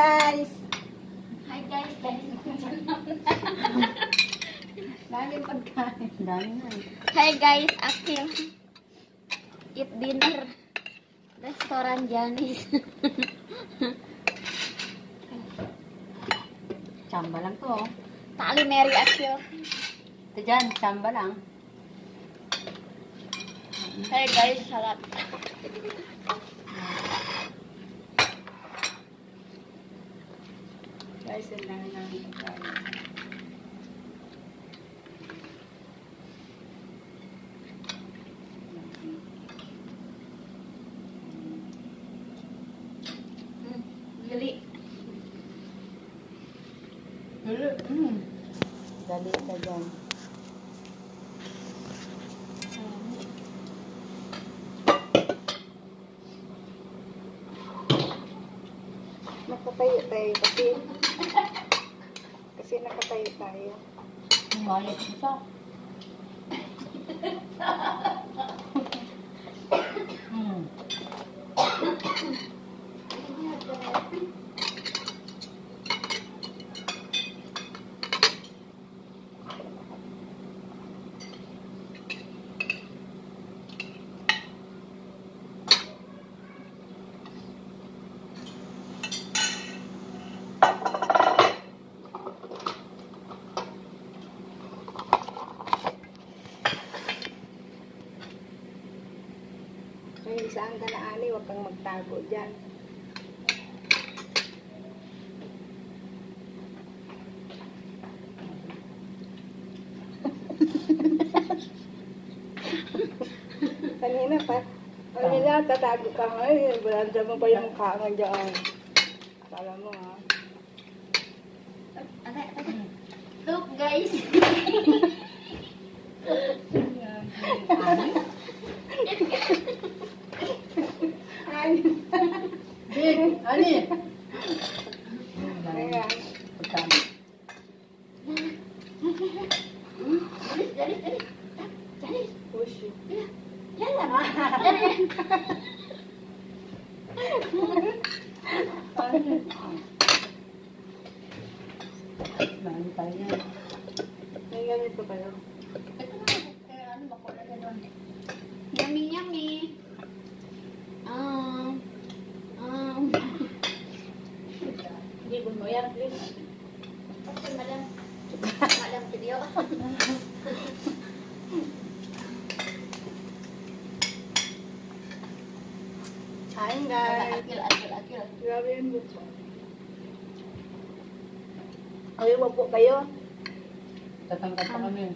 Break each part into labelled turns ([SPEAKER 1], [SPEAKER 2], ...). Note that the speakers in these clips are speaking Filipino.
[SPEAKER 1] guys!
[SPEAKER 2] Hi guys,
[SPEAKER 1] Daming pagkain. Dami nga eh.
[SPEAKER 2] Hi guys, Akil. Eat dinner. Restoran Janis.
[SPEAKER 1] Tsamba lang to oh.
[SPEAKER 2] Tali Mary Akil.
[SPEAKER 1] Ito dyan, tsamba lang.
[SPEAKER 2] Hi guys, salat.
[SPEAKER 1] Guys, ang dami namin pagkain.
[SPEAKER 2] Gali.
[SPEAKER 1] Dali ka dyan. Nakatayo tayo kasi nakatayo tayo.
[SPEAKER 2] Mayat isa.
[SPEAKER 1] Kung saan ka na ani, huwag kang magtago dyan. Kanina tatago ka ngayon. Balanda mo pa yung mukha nga dyan. Kala mo ha.
[SPEAKER 2] Look guys.
[SPEAKER 1] Ani? Ayan. Push you. Maano tayo yan? May ganito kayo.
[SPEAKER 2] Yummy yummy.
[SPEAKER 1] Hindi mo yan, please.
[SPEAKER 2] Okay, madam. Madam video.
[SPEAKER 1] Kain guys.
[SPEAKER 2] Akil.
[SPEAKER 1] Grabe yung buto. Ay, wag po kayo. Tatangkat pa kami.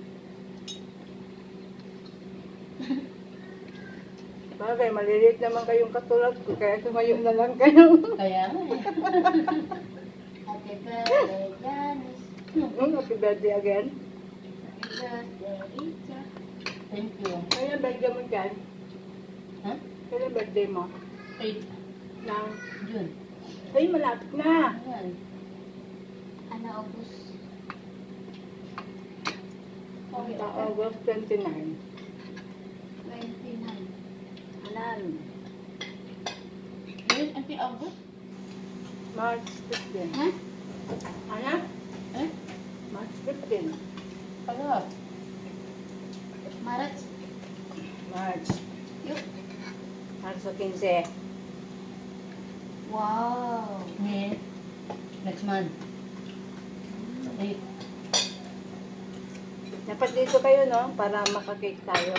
[SPEAKER 1] Bagay, maliliit naman kayong katulad ko, kaya tumayo na lang kayo. Kaya nga eh.
[SPEAKER 2] Happy birthday, Janice.
[SPEAKER 1] Happy birthday again.
[SPEAKER 2] Happy birthday, Richa.
[SPEAKER 1] Thank you. Kailan birthday mo dyan? Ha? Kailan birthday mo? 8. Ng June. Ay, malapit na. Ayan.
[SPEAKER 2] Ano, August?
[SPEAKER 1] August 29.
[SPEAKER 2] 29.
[SPEAKER 1] Anan.
[SPEAKER 2] Yes, until August?
[SPEAKER 1] March 15.
[SPEAKER 2] Ha?
[SPEAKER 1] Ano? Eh? March 15. Ano?
[SPEAKER 2] March?
[SPEAKER 1] March.
[SPEAKER 2] Yup.
[SPEAKER 1] March 15.
[SPEAKER 2] Wow.
[SPEAKER 1] Yeah. Next month. 8. Dapat dito kayo, no? Para makakake tayo.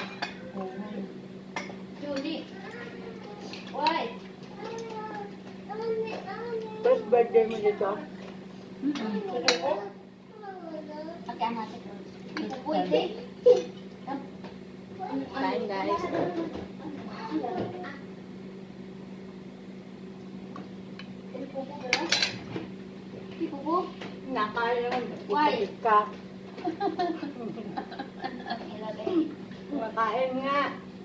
[SPEAKER 2] Julie. Why?
[SPEAKER 1] First birthday mo dito?
[SPEAKER 2] Okay, ang natin. Pwede.
[SPEAKER 1] Kain, guys.
[SPEAKER 2] Pupo?
[SPEAKER 1] Nakain naman.
[SPEAKER 2] Why?
[SPEAKER 1] Ka.
[SPEAKER 2] Ilagay.
[SPEAKER 1] Makain nga.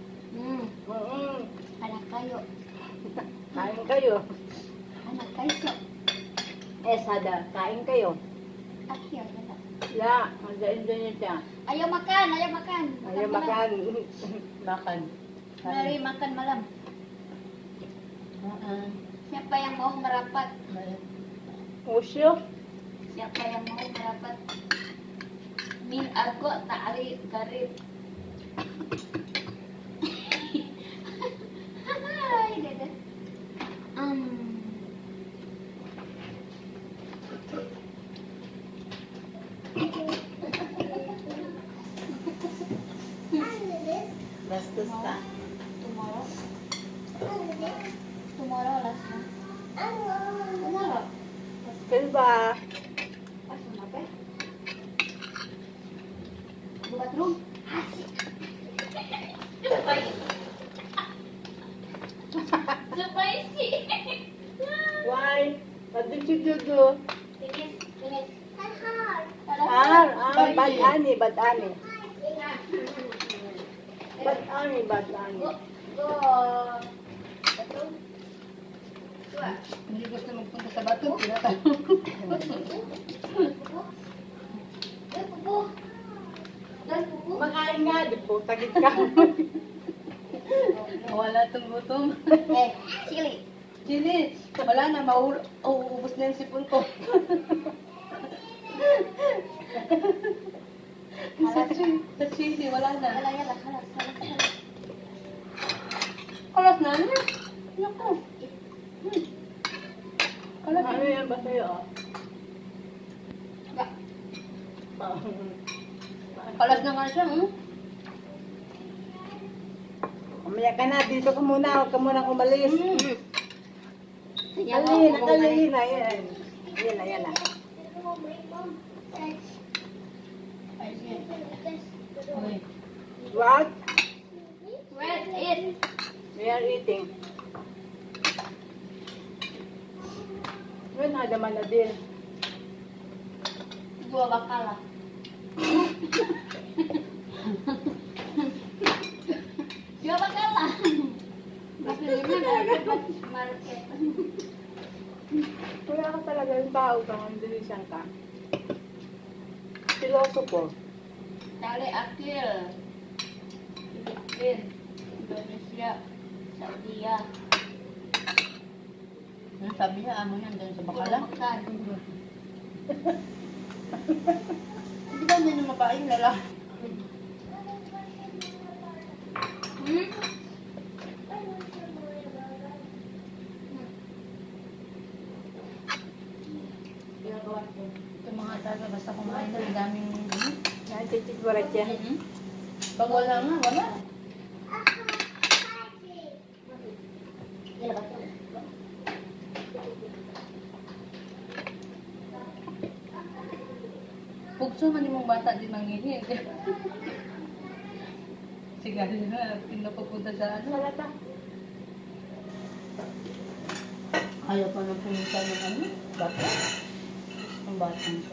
[SPEAKER 2] Anak kayo.
[SPEAKER 1] Kain kayo.
[SPEAKER 2] Anak kayo.
[SPEAKER 1] Sada, kain kayo.
[SPEAKER 2] Akil.
[SPEAKER 1] La, sa Indonesia.
[SPEAKER 2] Ayaw makan, ayaw makan.
[SPEAKER 1] Ayaw makan. Makan.
[SPEAKER 2] Mari makan malam. Siapa yang mau merapat?
[SPEAKER 1] Usyo.
[SPEAKER 2] Siapa yang mau merapat min argo ta'ari garib. Hai, dada.
[SPEAKER 1] Bastos ka.
[SPEAKER 2] Tomorrow. Tomorrow last na. Tomorrow.
[SPEAKER 1] Silba.
[SPEAKER 2] Pasok na ba? Buat room. Asik. Spicy.
[SPEAKER 1] Why? What did you do?
[SPEAKER 2] Tingis, tingis.
[SPEAKER 1] Bad ani, bad ani. Bad ani, bad ani.
[SPEAKER 2] Go. Bathroom. Dua.
[SPEAKER 3] Hindi gusto magpunta sa bato, pinata.
[SPEAKER 2] Pupu. Dan pupu.
[SPEAKER 1] Makain nga, di po, tagit ka.
[SPEAKER 3] Wala tong gutom.
[SPEAKER 2] Chili.
[SPEAKER 3] Chili, wala na, mauubos na yung sipon ko. Sa chili, wala na.
[SPEAKER 2] Yala, yala. Halas.
[SPEAKER 3] Kalas na, ano? Naku. Kalas
[SPEAKER 1] Ano yan ba sa'yo?
[SPEAKER 3] Kalas na nga siya,
[SPEAKER 1] Umaya ka na, dito ka muna, huwag ka muna kumalis.
[SPEAKER 2] Tingnan mo,
[SPEAKER 1] Kalina, yan. Yan na.
[SPEAKER 3] Uy.
[SPEAKER 1] What?
[SPEAKER 2] Where is?
[SPEAKER 1] We are eating. When ada mana din?
[SPEAKER 2] Gua bakal lah. Gua bakal lah. Tapi gimana dapat market?
[SPEAKER 1] Wala ka talaga yung tao kang Indonesian ka. Siloso po.
[SPEAKER 2] Dali akil. Filipin, Indonesia, Saudi.
[SPEAKER 3] Sabi niya, amo niya, doon sa bakala.
[SPEAKER 2] Makan.
[SPEAKER 3] Hindi ba niya mapain lala? Ito mga taga, basta kumain na, daming
[SPEAKER 1] Yan, chichit barat yan.
[SPEAKER 3] Pag wala nga, wala. Pugso man yung bata din mangingi. Sigari na, pinapupunta sa ano.
[SPEAKER 1] Wala ta.
[SPEAKER 3] Ayaw pa nang pumunta ng ano, bata. Ang batang ko.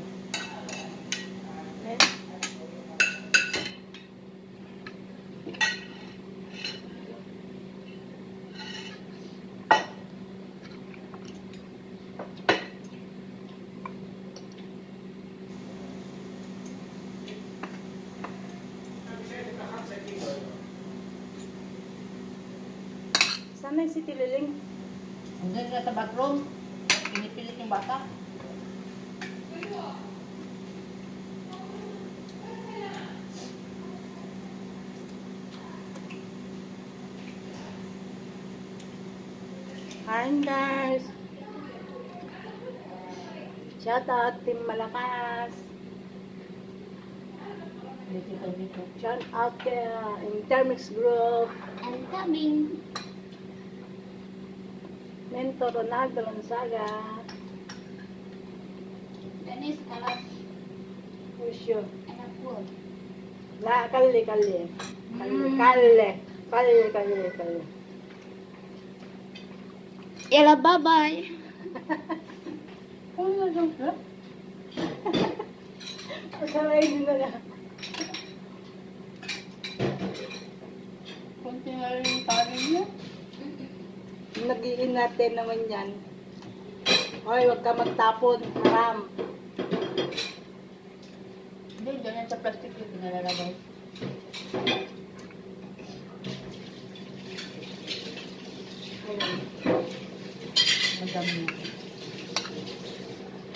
[SPEAKER 1] Sana yung si Tililing.
[SPEAKER 3] Andun na sa bathroom, pinipilit yung bata.
[SPEAKER 1] Hi guys. Shout out Team Malakas.
[SPEAKER 3] Dito.
[SPEAKER 1] Shout out Intermix Group.
[SPEAKER 2] I'm coming.
[SPEAKER 1] Mentor Ronaldo Gonzaga.
[SPEAKER 2] Dennis Kalas.
[SPEAKER 1] Usyo.
[SPEAKER 2] Anak pun.
[SPEAKER 1] La, kalli. Kalle.
[SPEAKER 2] Yala, bye-bye.
[SPEAKER 3] Ano na dyan? Ha?
[SPEAKER 1] Masalay din na lang.
[SPEAKER 3] Kunti na rin yung tanin niya.
[SPEAKER 1] Nag-iin natin naman yan. Hoy, huwag ka magtapon. Haram.
[SPEAKER 3] Hindi, dyan yan sa plastic yung pinalalagay.
[SPEAKER 1] Ayun.
[SPEAKER 3] Madami na.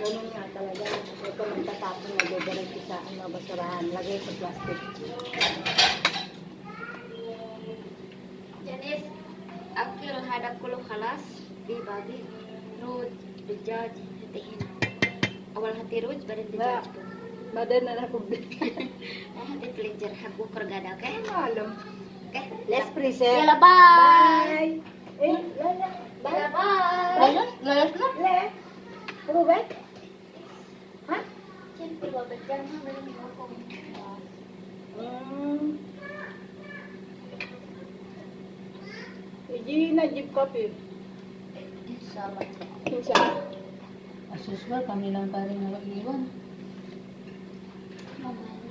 [SPEAKER 1] Ganun nga talaga. Ito magtatapon na diretso sa basurahan. Lagay sa plastic.
[SPEAKER 2] Janice, akil hadap kulo kalas, bibagi, road, dijaj, hatihin. Awal hati road, badan dijaj po.
[SPEAKER 1] Badan na na public.
[SPEAKER 2] Hati pleasure, hago kargada, okay?
[SPEAKER 1] Alam.
[SPEAKER 2] Okay?
[SPEAKER 1] Let's present.
[SPEAKER 2] Yala, bye!
[SPEAKER 1] Bye! Eh, Lala.
[SPEAKER 2] Yala, bye!
[SPEAKER 3] Layas na?
[SPEAKER 1] Le. Rubek? Ha?
[SPEAKER 2] Siyempre, babad dyan, ha? Galing mo kung
[SPEAKER 1] Iji na jeep copy.
[SPEAKER 2] Sama.
[SPEAKER 1] Kinsa.
[SPEAKER 3] As usual, kami lang pa rin nag-iwan.
[SPEAKER 2] Mamali.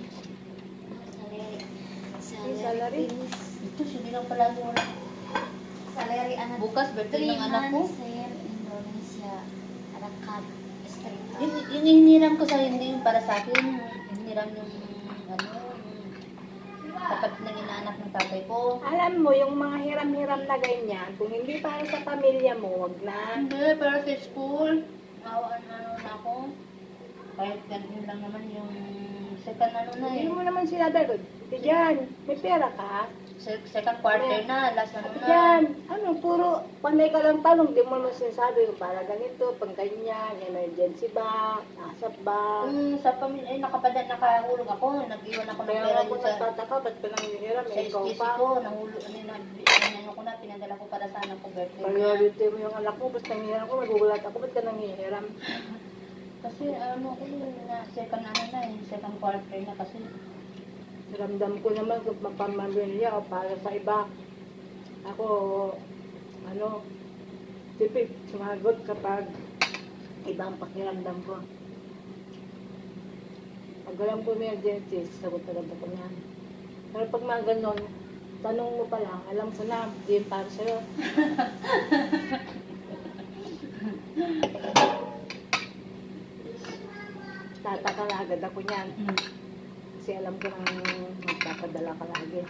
[SPEAKER 1] Salary.
[SPEAKER 3] Ito, hindi lang palagi wala.
[SPEAKER 2] Salary anak.
[SPEAKER 3] Bukas, birthday ng anak ko.
[SPEAKER 2] Sir, Indonesia. Anak card. Street.
[SPEAKER 3] Yung hiniram ko sa hindi yung para sa akin. Hiniram yung tapat ng inaanak ng tatay ko.
[SPEAKER 1] Alam mo, yung mga hiram-hiram na ganyan, kung hindi para sa pamilya mo, wag na.
[SPEAKER 3] Hindi, pero sa school, mawaan na ako. Kahit ganun lang naman yung second
[SPEAKER 1] Hindi mo naman sila dagod. Diyan, may pera ka.
[SPEAKER 3] second quarter na, last na.
[SPEAKER 1] Diyan, puro panay ka lang tanong, di mo naman sinasabi yung para ganito, pang ganyan, emergency ba, asap ba.
[SPEAKER 3] Sa pamilya, nakahulog ako, nag-iwan ako ng
[SPEAKER 1] Kaya
[SPEAKER 3] pera
[SPEAKER 1] ako
[SPEAKER 3] yun sa
[SPEAKER 1] nagtataka, ba't pa nang hihiram,
[SPEAKER 3] sa
[SPEAKER 1] ikaw
[SPEAKER 3] SPC
[SPEAKER 1] pa.
[SPEAKER 3] ko, nahulog, ko na, pinadala ko para sa anak ko birthday.
[SPEAKER 1] Priority mo yung anak mo, ba't nang hihiram ko, magugulat ako, ba't ka nang hihiram?
[SPEAKER 3] Kasi second second quarter na kasi.
[SPEAKER 1] Ramdam ko naman kung mapamamilya o para sa iba. Ako, tipid, sumagot kapag ibang pakiramdam ko. Pag alam ko may emergency, sagot talaga ko na. Pero pag mga ganon, tanong mo pa lang, alam ko na, di yun para sa'yo. Tataka na agad ako niyan. Kasi alam ko nang magpapadala ka lagi.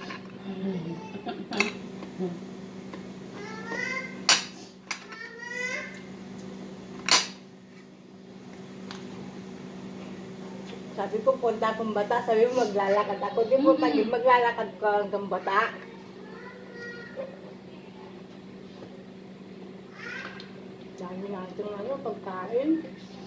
[SPEAKER 1] Sabi ko, punta akong Bata. Sabi mo, maglalakad ako. Di mo maglalakad ko hanggang Bata. Dami natin pagkain.